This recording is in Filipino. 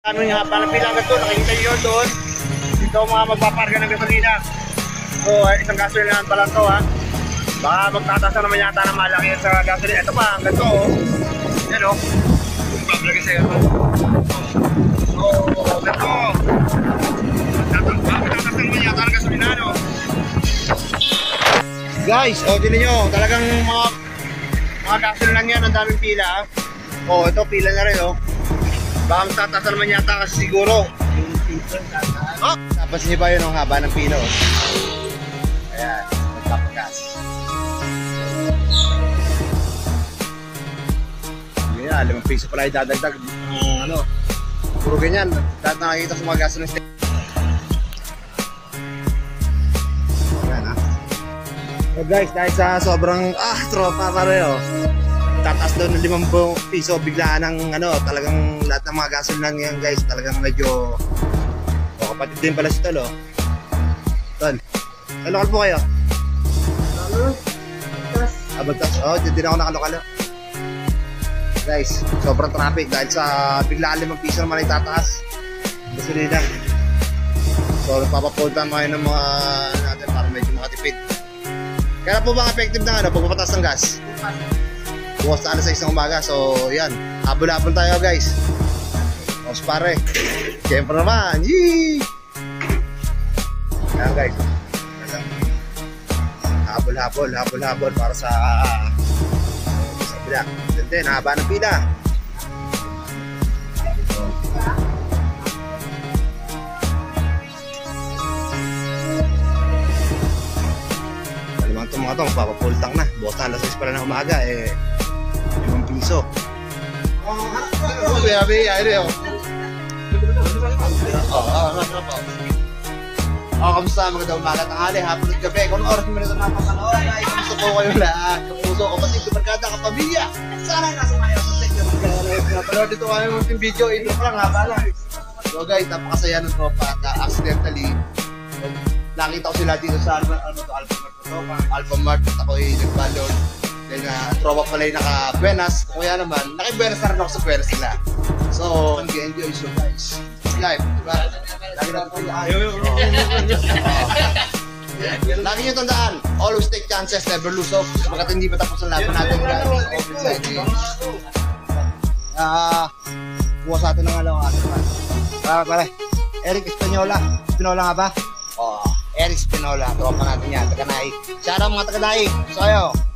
Ano yung haba ng pila hanggang doon, nakikita nyo doon. Dito mga magpaparga ng gasolina. So, isang gasolinahan pa lang to ha. Baka magtataas na naman yata ng malaki yan sa gasolina. Ito pa, hanggang to oh. Yan oh. Pablagay sa'yo. So, hanggang to. Magtataas na naman yata ng gasolina no. Guys, oh tinan nyo, talagang mga gasolinahan yan, ang daming pila ha. Oh, ito pila na rin oh. Baka matataas naman yata kasi siguro. Oh, tapos niyo ba yun ang haba ng pino? Ayan, magpapagas. Yan, 5 piso pala idadagdag. Ano, puro ganyan. Lahat nakakita sa mga gasolina station. Ayan ha. So guys, dahil sa sobrang tropa pareho, tataas doon ng 50 piso biglaan ng talagang lahat ng mga gasolina ngayon guys, talagang medyo kapatid din pala si Tol oh. Tol, lokal po kayo? Bagtas, oh, hindi na ako nakalokal guys, sobrang traffic dahil sa biglaan 5 piso naman ay tataas gasolina. So papapuntan mo kayo ng mga natin para medyo makatipid. Kaya po bang effective na pagpapataas ng gas? Bukas na alas 6 ng umaga. So yan, habol-habol tayo guys. Os pare, siyempre naman. Yee! Yan guys, habol-habol para sa bila. Then haba ng pila. Alam mga itong papapultang na. Bukas na alas 6 pala ng umaga 5 piso. Kamusta? Magandang umaga, tanghali, hapon at gabi. Kung oras mo na ito napapanood, ay kamusta po kayo lahat? Kapuso, kapatid, kabarkada, kapamilya. Sana nasa kaya sa tekno. Napanood dito kayo ng video, ito pa lang, haba lang. So guys, napakasaya ng tropa at accidentally, nakita ko sila dito sa Alphamart at ako ay nag-ballon. Then tropa pala yung naka-Buenas. Kaya naman, naki-Buenas na rin ako sa Buenas nila. So, enjoy so guys. Live, diba? Lagi nyo tandaan, always take chances, never lose hope. Bakit hindi pa tapos ang laban natin guys? Bukas natin ng alaw pare, Eric Espinola. Espinola nga ba? Eric Espinola, tropa natin yan, taga-Naik. Shout out mga taga-Naik, so kayo.